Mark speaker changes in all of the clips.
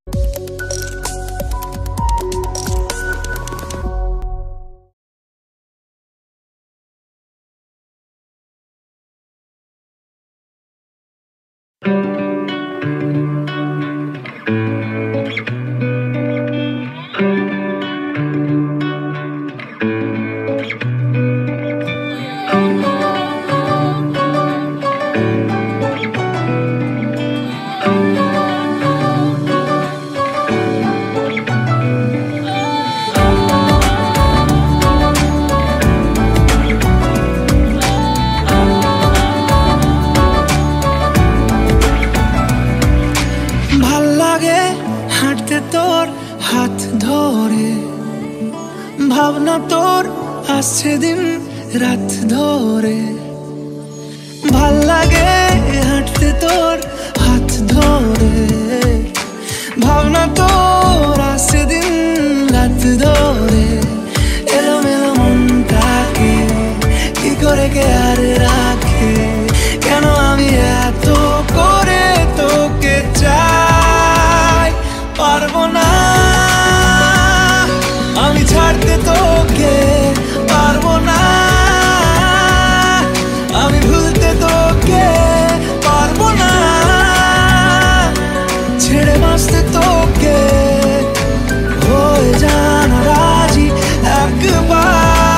Speaker 1: ভাবনা তোর আসছে দিন রাত ধরে, ভাল লাগে হাঁটতে তোর হাত ধরে। ভাবনা তোর আসছে দিন রাত ধরে, এলোমেলো মনটাকে কি করে কে আর রাখে। কেন আমি এত করে তোকে চাই, পারবো না আমি ছাড়তে তোকে, পারবো না আমি ভুলতে তোকে, পারবো না ছেড়ে বাঁচতে তোকে। হয়ে জানা রাজি একবার,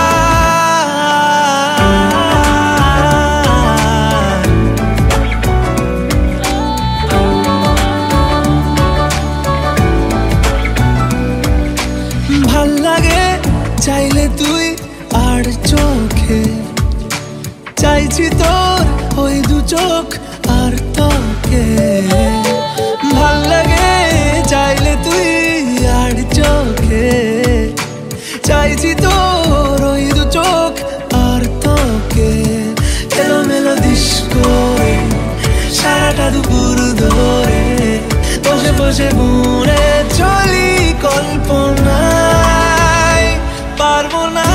Speaker 1: ভাল লাগে চাইলে তুই আর চোখে, চাইছি তোর ওই দু চোখ আর তোকে। ভাল লাগে চাইলে তুই আর চোখে, চাইছি তোর ওই দু চোখ আর তোকে। এলোমেলো দিস করে সারাটা দুপুর ধরে, বসে বসে বুনে চলি কল্পনায়, পারবো না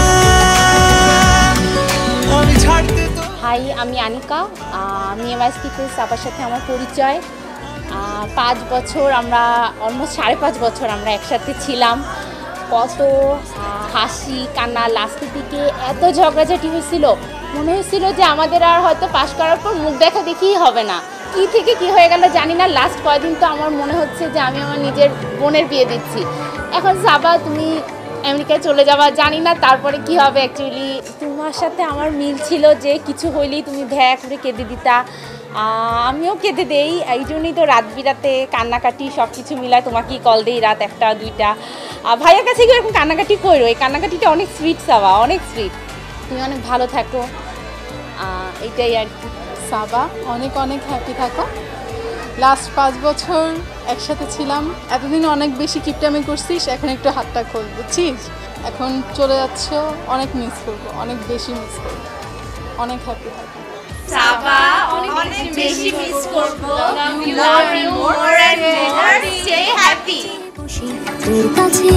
Speaker 1: আমি ছাড়তে।
Speaker 2: হাই, আমি আনিকা, আমি এমআইএসপিতে সাবার সাথে আমার পরিচয়। 5 বছর আমরা অলমোস্ট 5.5 বছর আমরা একসাথে ছিলাম। কত হাসি কান্না, লাস্টের দিকে এত ঝগড়াঝাটি হয়েছিল, মনে হয়েছিল যে আমাদের আর হয়তো পাশ করার পর মুখ দেখা দেখিই হবে না। কি থেকে কি হয়ে গেল জানি না, লাস্ট কয়েকদিন তো আমার মনে হচ্ছে যে আমি আমার নিজের বোনের বিয়ে দিচ্ছি। এখন সাবা তুমি আমেরিকায় চলে যাবা, জানি না তারপরে কি হবে। অ্যাকচুয়ালি তোমার সাথে আমার মিল ছিল যে কিছু হইলেই তুমি ভ্যা করে কেঁদে দিতা, আমিও কেঁদে দেই। এই জন্যই তো রাত বিরাতে কান্নাকাটি সব কিছু মিলায় তোমাকেই কল দেই রাত 1টা 2টা। ভাইয়ের কাছে গিয়ে এরকম কান্নাকাটি করো, এই কান্নাকাটিটা অনেক সুইট সাবা, অনেক সুইট। তুমি অনেক ভালো থাকো, এইটাই আর কি।
Speaker 3: সাবা অনেক অনেক হ্যাপি থাকো। লাস্ট 5 বছর একসাথে ছিলাম, এতদিন অনেক বেশি কিপটামি করছিস, এখন একটু হাতটা খোল, বুঝছিস? এখন চলে যাচ্ছ, অনেক মিস করবো, অনেক বেশি মিস করবো। অনেক হ্যাপি থাকো
Speaker 2: সাবা, অনেক বেশি মিস করবো। You love you more and more. Stay happy.
Speaker 4: তোর কাছে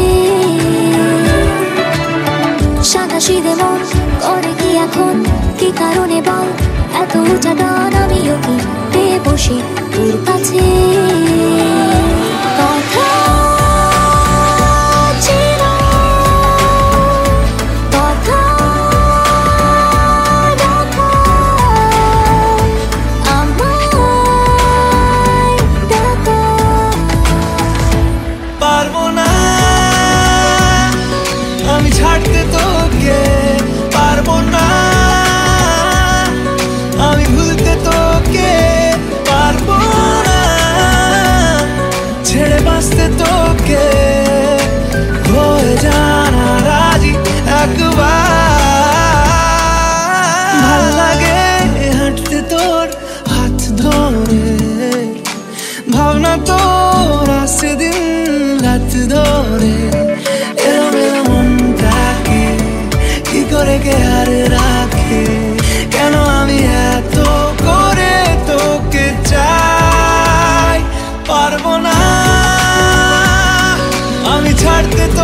Speaker 4: সাদাসিধে মন করে কি এখন, কি কারণে বল এত উঁচা টান, আমিও কি পেয়ে বসে তোর কাছে। কথা ছিল, কথা রাখা, আমায় ডাকা।
Speaker 1: পারবো না আমি ছাড়তে তোকে, পারবো না আমি ভুলতে তোকে, পারবো না ছেড়ে বাঁচতে তোকে। হয়ে জানা রাজি একবার, ভাল লাগে হাঁটতে তোর হাত ধরে। ভাবনা তোর আসছে দিন রাত ধরে, এলোমেলো মনটাকে কি করে কে আর রাখে। কেন আমি এত করে তোকে চাই, পারবো না আমি ছাড়তে